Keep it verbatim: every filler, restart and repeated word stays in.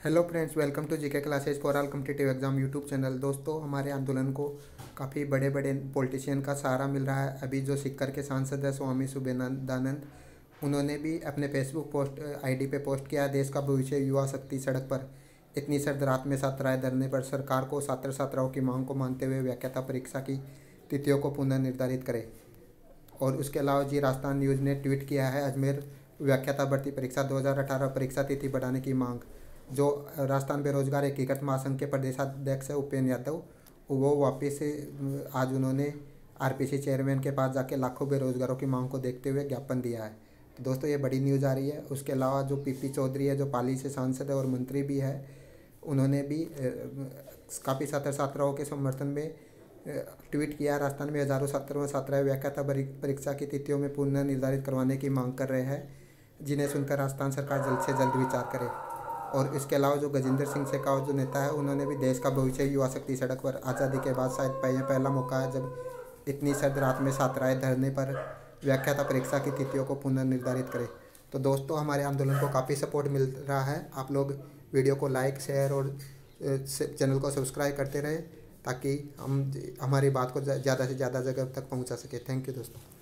Hello friends, welcome to GK classes for all competitive exam YouTube channel. दोस्तों, हमारे आंदोलन को काफ़ी बड़े बड़े पॉलिटिशियन का सहारा मिल रहा है। अभी जो सिक्कर के सांसद है स्वामी सुबेदानंद, उन्होंने भी अपने फेसबुक पोस्ट आईडी पे पोस्ट किया है, देश का भविष्य युवा शक्ति सड़क पर। इतनी सर्द रात में छात्राएं धरने पर, सरकार को छात्र छात्राओं की मांग को मानते हुए व्याख्याता परीक्षा की तिथियों को पुनर्निर्धारित करे। और उसके अलावा जी राजस्थान न्यूज़ ने ट्वीट किया है, अजमेर व्याख्याता भर्ती परीक्षा दो हज़ार अठारह परीक्षा तिथि बढ़ाने की मांग। जो राजस्थान बेरोजगार एकीकृत महासंघ के प्रदेशाध्यक्ष है उपेंद्र यादव, वो वापस से आज उन्होंने आरपीसी चेयरमैन के पास जाके लाखों बेरोजगारों की मांग को देखते हुए ज्ञापन दिया है। तो दोस्तों, ये बड़ी न्यूज़ आ रही है। उसके अलावा जो पीपी चौधरी है, जो पाली से सांसद है और मंत्री भी है, उन्होंने भी काफ़ी छात्र छात्राओं के समर्थन में ट्वीट किया। राजस्थान में हजारों छात्र व छात्राएं व्याख्याता परीक्षा की तिथियों में पुनः निर्धारित करवाने की मांग कर रहे हैं, जिन्हें सुनकर राजस्थान सरकार जल्द से जल्द विचार करे। और इसके अलावा जो गजेंद्र सिंह शेखावत जो नेता है, उन्होंने भी देश का भविष्य युवा शक्ति सड़क पर। आज़ादी के बाद शायद पहले पहला मौका है जब इतनी सर्द रात में छात्राएं धरने पर व्याख्याता परीक्षा की तिथियों को पुनर्निर्धारित करें। तो दोस्तों, हमारे आंदोलन को काफ़ी सपोर्ट मिल रहा है। आप लोग वीडियो को लाइक, शेयर और चैनल को सब्सक्राइब करते रहें, ताकि हम हमारी बात को ज़्यादा से ज़्यादा जगह तक पहुंचा सके। थैंक यू दोस्तों।